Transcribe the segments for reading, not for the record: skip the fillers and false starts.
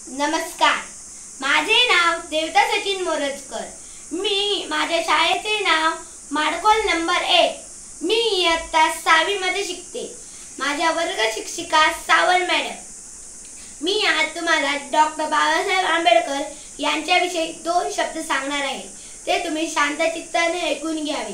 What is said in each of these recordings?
नमस्कार, माझे नाव देवता सचिन मोरजकर। मी माझ्या शाळेचे नाव माडखोल नंबर 1। मी इयत्ता 6वी मध्ये शिकते। माझ्या वर्ग शिक्षिका सावल मॅडम। मी आज तुम्हाला डॉक्टर बाबासाहेब आंबेडकर यांच्याविषयी 2 शब्द सांगणार आहे। ते तुम्ही शांत चित्ताने ऐकून घ्यावे।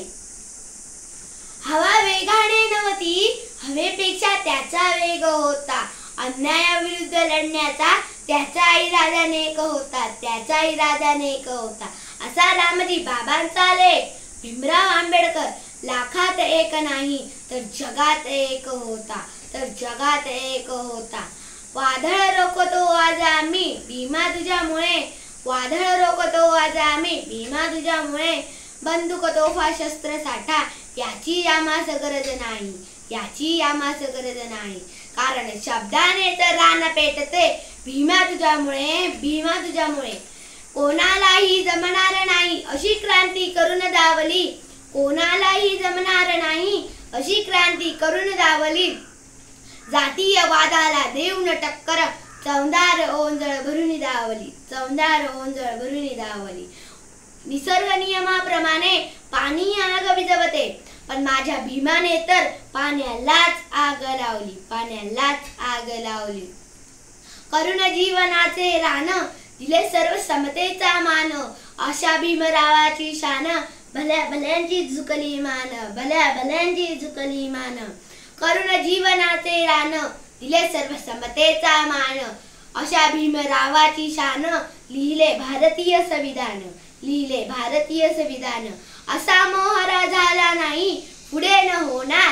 हवा वेगाने नव्हती, हवेपेक्षा त्याचा वेग होता। अन्यायाविरुद्ध लढण्याचा त्याचा इरादा नेक होता, त्याचा इरादा नेक होता। असा रामजी बाबांचा लेख। भीमराव आंबेडकर लाखात एक नाही तर जगात एक होता, तर जगात एक होता। वादळ रोखतो आज आम्ही भीमा तुझ्यामुळे, वादळ रोखतो आज आम्ही भीमा तुझ्यामुळे। बंदूक तोफा शस्त्र साठा याची आम्हास गरज नाही, याची आम्हास गरज नाही। कारण शब्दाने तर रान पेटते भीमा तुझ्यामुळे, भीमा तुझ्यामुळे। कोणालाही जमणार नाही अशी क्रांती करून दावली, कोणालाही जमणार नाही अशी क्रांती करून दावली। जातीय वादाला देऊन टक्कर चौंदार ओंजळ भरून दावली, चौंदार ओंजळ भरून दावली। निसर्ग नियमाप्रमाणे पाणी आग विझवते, पण माझ्या भीमाने तर पाण्यालाच आग लावली, पाण्यालाच आग लावली। करुण जीवनाचे रान दिले सर्व समतेचा मान, अशा भीमरावाची शान भल्या भल्यांची झुकली मान, भल्या भल्यांची झुकली मान। करुण जीवनाचे रान दिले सर्व समतेचा मान, अशा भीमरावाची शान लिहिले भारतीय संविधान, लिहिले भारतीय संविधान। असा मोहरा झाला नाही पुढे न होणार,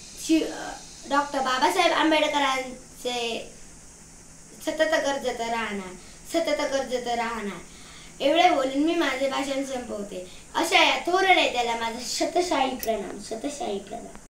डॉक्टर बाबासाहेब आंबेडकरांचे सतत गरजत राहणार, सतत गरजत राहणार। एवढे बोलून मी माझे भाषण संपवते। अशा या थोर नेत्याला माझा शतशाही प्रणाम, शतशाही प्रणाम।